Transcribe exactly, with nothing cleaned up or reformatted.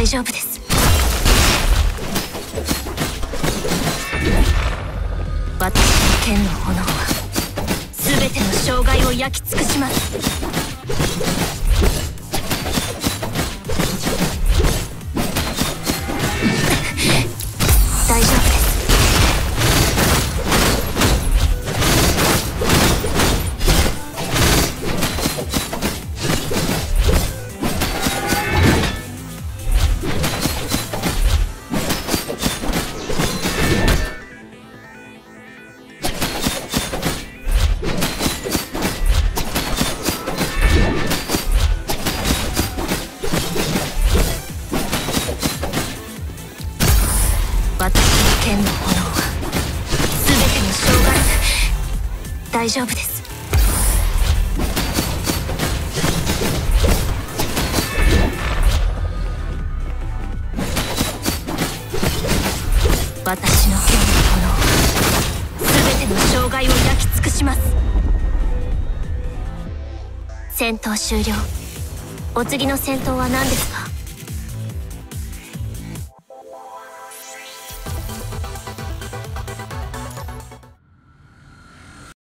大丈夫です。私の剣の炎は全ての障害を焼き尽くします。大丈夫です。私の剣の炎は全ての障害。大丈夫です。私の剣の炎は全ての障害を焼き尽くします。戦闘終了。お次の戦闘は何ですか？